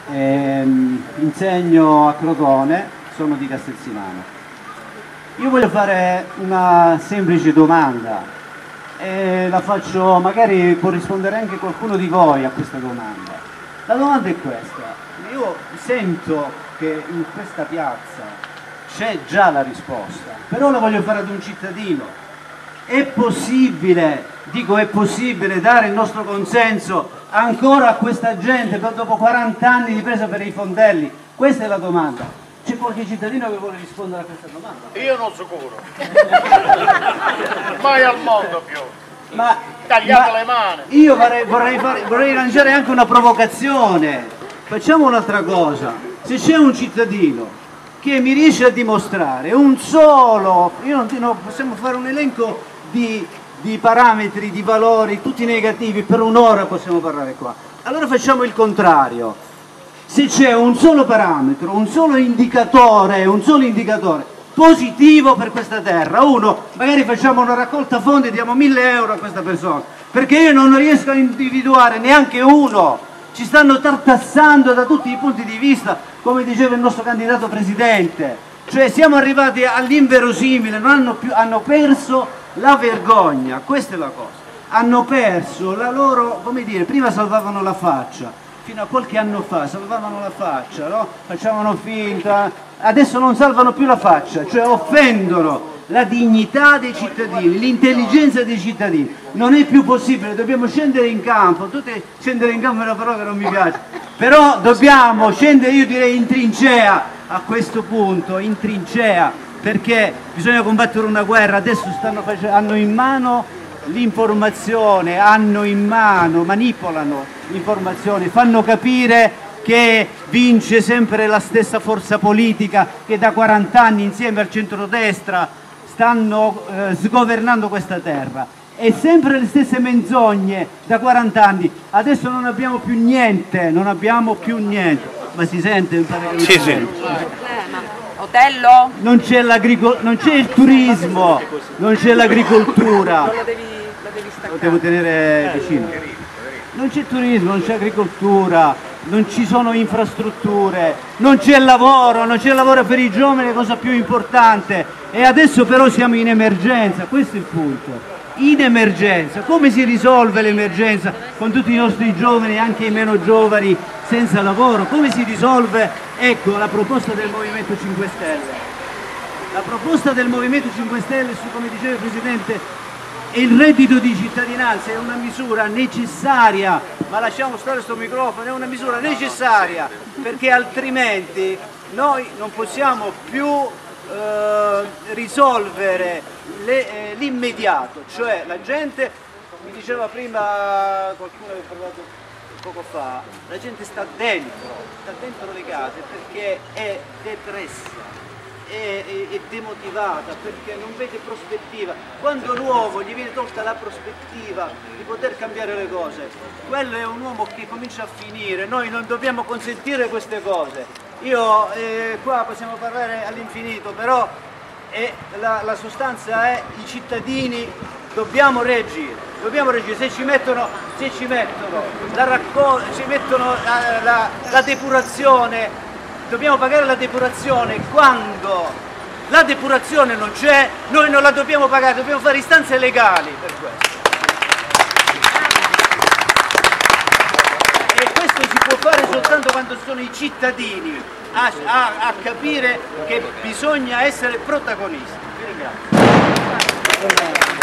insegno a Crotone, sono di Castelsinano. Io voglio fare una semplice domanda e la faccio, magari può rispondere anche qualcuno di voi a questa domanda. La domanda è questa: io sento che in questa piazza c'è già la risposta, però la voglio fare ad un cittadino. È possibile, dico è possibile, dare il nostro consenso ancora a questa gente dopo 40 anni di presa per i fondelli? Questa è la domanda. C'è qualche cittadino che vuole rispondere a questa domanda? Io non sicuro. Mai al mondo più. Tagliate le mani. Io vorrei lanciare anche una provocazione. Facciamo un'altra cosa. Se c'è un cittadino che mi riesce a dimostrare un solo, possiamo fare un elenco di parametri, di valori, tutti negativi, per un'ora possiamo parlare qua. Allora facciamo il contrario. Se c'è un solo parametro, un solo indicatore positivo per questa terra, magari facciamo una raccolta fondi e diamo 1000 euro a questa persona, perché io non riesco a individuare neanche uno. Ci stanno tartassando da tutti i punti di vista, come diceva il nostro candidato presidente, cioè siamo arrivati all'inverosimile, hanno perso la vergogna, questa è la cosa, hanno perso la loro, come dire, prima salvavano la faccia, fino a qualche anno fa salvavano la faccia, no? Facevano finta, adesso non salvano più la faccia, cioè offendono la dignità dei cittadini, l'intelligenza dei cittadini. Non è più possibile, dobbiamo scendere in campo. Scendere in campo è una parola che non mi piace, però dobbiamo scendere, io direi in trincea a questo punto, in trincea, perché bisogna combattere una guerra. Adesso hanno in mano l'informazione, manipolano l'informazione, fanno capire che vince sempre la stessa forza politica che da 40 anni insieme al centrodestra stanno sgovernando questa terra, e sempre le stesse menzogne da 40 anni. Adesso non abbiamo più niente, ma si sente? Sì, sì. Otello? Non c'è il turismo, non c'è l'agricoltura, Lo devi staccare. lo devo tenere vicino. Non c'è turismo, non c'è agricoltura, non ci sono infrastrutture, non c'è lavoro per i giovani, è la cosa più importante. E adesso però siamo in emergenza, questo è il punto. In emergenza, come si risolve l'emergenza con tutti i nostri giovani, anche i meno giovani, senza lavoro? Come si risolve? Ecco la proposta del Movimento 5 Stelle. La proposta del Movimento 5 Stelle, come diceva il Presidente, e il reddito di cittadinanza è una misura necessaria, ma lasciamo stare questo microfono, è una misura necessaria, perché altrimenti noi non possiamo più risolvere l'immediato, cioè la gente, mi diceva prima qualcuno che ha parlato poco fa, la gente sta dentro le case perché è depressa, è demotivata, perché non vede prospettiva. Quando l'uomo gli viene tolta la prospettiva di poter cambiare le cose, quello è un uomo che comincia a finire. Noi non dobbiamo consentire queste cose. Qua possiamo parlare all'infinito, però la sostanza è i cittadini dobbiamo reagire. Se ci mettono la depurazione, dobbiamo pagare la depurazione. Quando la depurazione non c'è, noi non la dobbiamo pagare, dobbiamo fare istanze legali per questo. E questo si può fare soltanto quando sono i cittadini a capire che bisogna essere protagonisti. Vi ringrazio.